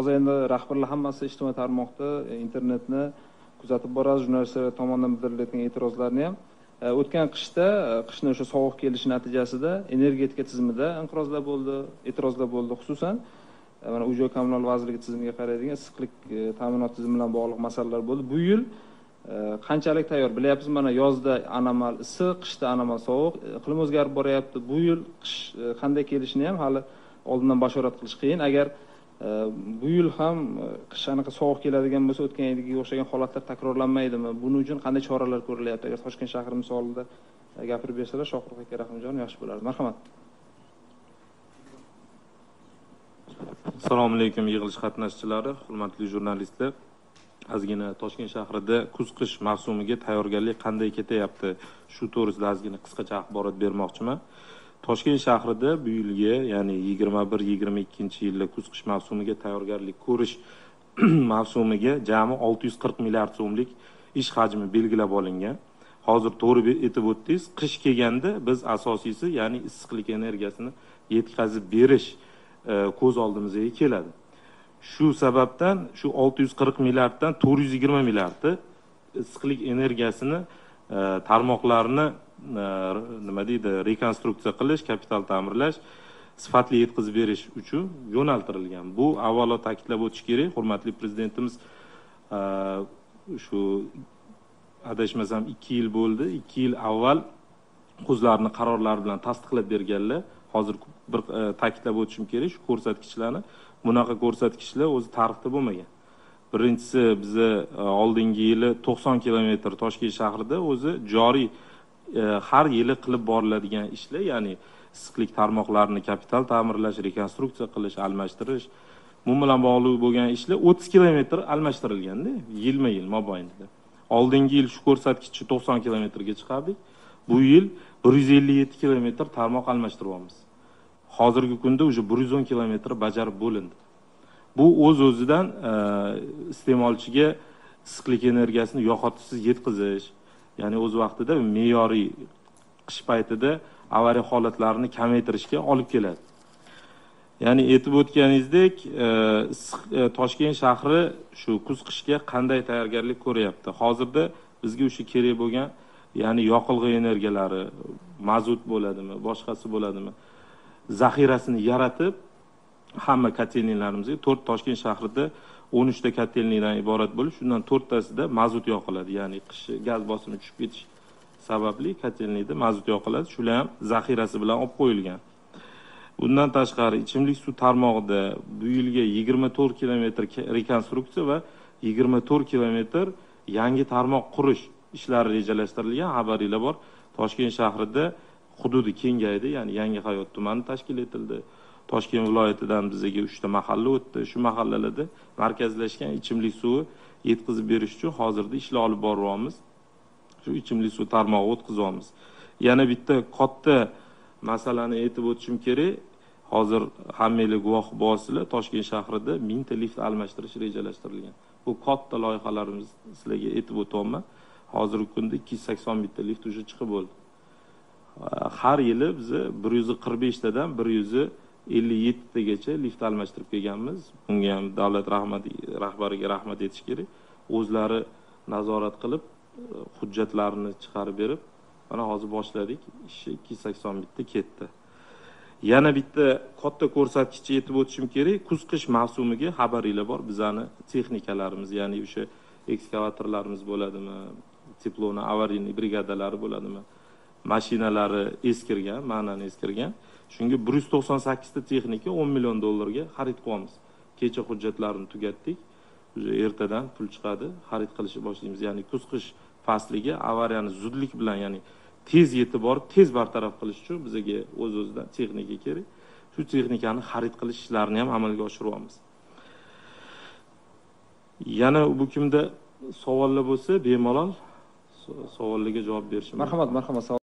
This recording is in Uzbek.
hozir endi rahbarlar hammasi ijtimoiy tarmoqda internetni kuzatib boradi, jurnalistlar tomonidan bildirilayotgan e'tirozlarni ham. O'tgan qishda, qishning o'sha sovuq kelishi natijasida energetika tizimida inqirozlar bo'ldi, e'tirozlar bo'ldi. Xususan, mana Uy-joy kommunal vazirligi tizimiga qaraydigan issiqlik ta'minot tizimi bilan bog'liq masalalar bo'ldi. Bu yil qanchalik tayyor bilyapsiz? Mana yozda anomal issiq, qishda anomal sovuq, iqlim o'zgarib boryapti. Bu yil qish qanday kelishini ham hali oldindan bashorat qilish qiyin. Agar bu yil ham qish anaqa sovuq keladigan bo'lsa, o'tgan yilgiga o'xshagan holatlar takrorlanmaydimi? Buning uchun qanday choralar ko'rilyapti? Agar Toshkent shahri misolida gapirib bersalar, Shohruh aka Rahimjon yaxshi bo'lardi. Marhamat. Assalomu alaykum yig'ilish qatnashchilari, hurmatli jurnalistlar. Ozgina Toshkent shahrida kuz-qish mavsumiga tayyorgarlik qanday ketyapti? Shu to'g'risida ozgina qisqacha axborot bermoqchiman. Toshkent shahrida bu yilga, ya'ni 21-22 yilda kuz-qish mavsumiga tayyorgarlik ko'rish mavsumiga jami 640 milliard so'mlik ish hajmi belgilab olingan. Hozir to'g'ri aytib o'tdingiz, qish kelganda biz asosiysi, ya'ni issiqlik energiyasini yetkazib berish ko'z oldimizga keladi. Shu sababdan shu 640 milliarddan 420 milliardi issiqlik energiyasini tarmoqlarni nima deydi, rekonstruksiya qilish, kapital ta'mirlash, sifatli yetkazib berish uchun yo'naltirilgan. Bu avvalo ta'kidlab o'tish kerak, hurmatli prezidentimiz shu adashmasam 2 yil bo'ldi, 2 yil avval o'zlarining qarorlari bilan tasdiqlab berganlar. Hozir bir ta'kidlab o'tishim kerak, shu ko'rsatkichlarni. Bunaqa ko'rsatkichlar o'zi tarixda bo'lmagan. Birinchisi, bizni oldingi yili 90 kilometr Toshkent shahrida o'zi joriy har yili qilib boriladigan ishlar, ya'ni issiqlik tarmoqlarini kapital ta'mirlash, rekonstruksiya qilish, almashtirish, bu bilan bog'liq bo'lgan ishlar 30 kilometr almashtirilganda, yilma-yil mobaynida. Oldingi yil shu ko'rsatkichni 90 kilometrga chiqardik. Bu yil 157 kilometr tarmoq almashtiryapmiz. Hozirgi kunda уже 110 kilometr bajarib bo'lindi. Bu o'z-o'zidan iste'molchiga issiqlik energiyasini yo'qotishsiz yetkazish, ya'ni o'z vaqtida me'yoriy qish paytida avariya holatlarini kamaytirishga olib keladi. Ya'ni aytib o'tganingizdek, Toshkent shahri shu kuz-qishga qanday tayyorgarlik ko'ryapti? Hozirda bizga o'sha kerak bo'lgan, ya'ni yoqilg'i energiyalari, mazut bo'ladimi, boshqasi bo'ladimi, zaxirasini yaratib, hamma kotelniklarimizga, Toshkent shahrida 13 ta kotelnikdan iborat bo'lib, shundan 4 tasida mazut yoqiladi. Ya'ni qish gaz bosimi tushib ketish sababli kotelnikda mazut yoqiladi. Shular ham zaxirasi bilan olib qo'yilgan. Bundan tashqari ichimlik suv tarmog'ida bu yilga 24 kilometr rekonstruksiya va 24 kilometr yangi tarmoq qurish ishlari rejalashtirilgan. Xabaringlar bor. Toshkent shahrida hududi kengaydi, ya'ni Yangi hayot tumani tashkil etildi. Toshkent viloyatidan bizga 3 ta mahalla o'tdi. Shu mahallalarda markazlashgan ichimlik suvi yetkazib berish uchun hozirda ishlar olib boryapmiz. Shu ichimlik suv tarmog'i o'tkazamiz. Yana bitta katta masalani aytib o'tishim kerak. Hozir hammalar guvoh bo'lasizlar, Toshkent shahrida 1000 ta lift almashtirish rejalashtirilgan. Bu katta loyihalarimiz sizlarga aytib o'taman. Hozirgi kunda 280 bitta lift уже chiqib bo'ldi. Har yili biz 145 tadan 157 tagacha lift almashtirib kelganmiz. Bunga ham davlat rahbariga rahmat aytish kerak. O'zlari nazorat qilib, hujjatlarini chiqarib berib, mana hozir boshladik. Ishi 280 bitta ketdi. Yana bitta katta ko'rsatkichni aytib o'tishim kerak. Kuz-qish mavsumiga xabaringlar bor. Bizani texnikalarimiz, ya'ni o'sha ekskavatorlarimiz bo'ladimi, teplona avariyniy brigadalari bo'ladimi, mashinalari eskirgan, ma'nan eskirgan. Shunga 198 ta texnika 10 million dollarga xarid qilamiz. Kecha hujjatlarini tugatdik. Ertadan pul chiqadi, xarid qilishni boshlaymiz. Ya'ni kuz-qish fasliga avariyani zudlik bilan, ya'ni tez yetib borib, tez bartaraf qilish uchun bizga o'z-o'zidan texnika kerak. Shu texnikani xarid qilish ishlarini ham amalga oshiryapmiz. Yana bu kimda savollar bo'lsa, bemalol savollarga javob berishim. Marhamat.